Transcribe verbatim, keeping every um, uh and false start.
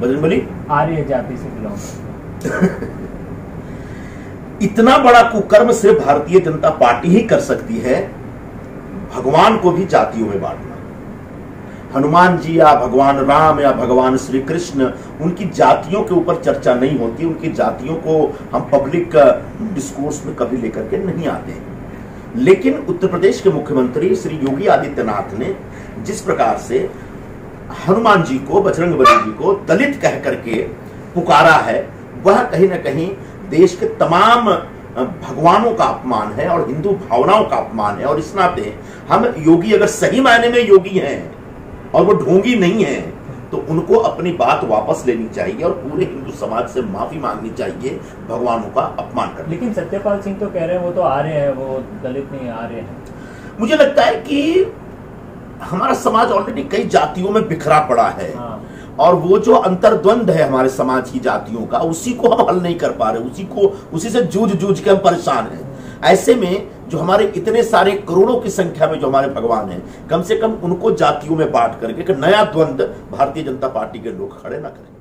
बजरंगबली आर्य जाति से बिलोंग। इतना बड़ा कुकर्म सिर्फ भारतीय जनता पार्टी ही कर सकती है, भगवान को भी जातियों में बांटना। हनुमान जी या भगवान राम या भगवान श्री कृष्ण, उनकी जातियों के ऊपर चर्चा नहीं होती, उनकी जातियों को हम पब्लिक डिस्कोर्स में कभी लेकर के नहीं आते। लेकिन उत्तर प्रदेश के मुख्यमंत्री श्री योगी आदित्यनाथ ने जिस प्रकार से हनुमान जी को, बजरंगबली जी को दलित कह करके पुकारा है, वह कहीं ना कहीं देश के तमाम भगवानों का अपमान है और हिंदू भावनाओं का अपमान है। और इस नाते हम योगी अगर सही मायने में योगी हैं और वो ढोंगी नहीं है, तो उनको अपनी बात वापस लेनी चाहिए और पूरे हिंदू समाज से माफी मांगनी चाहिए भगवानों का अपमान कर। लेकिन सत्यपाल सिंह तो कह रहे हैं वो तो आर्य है, वो दलित नहीं आर्य है। मुझे लगता है कि हमारा समाज ऑलरेडी कई जातियों में बिखरा पड़ा है। हाँ। और वो जो अंतर्द्वंद है हमारे समाज की जातियों का, उसी को हम हल नहीं कर पा रहे, उसी को उसी से जूझ जूझ के हम परेशान हैं। ऐसे में जो हमारे इतने सारे करोड़ों की संख्या में जो हमारे भगवान हैं, कम से कम उनको जातियों में बांट करके एक नया द्वंद भारतीय जनता पार्टी के लोग खड़े ना करें।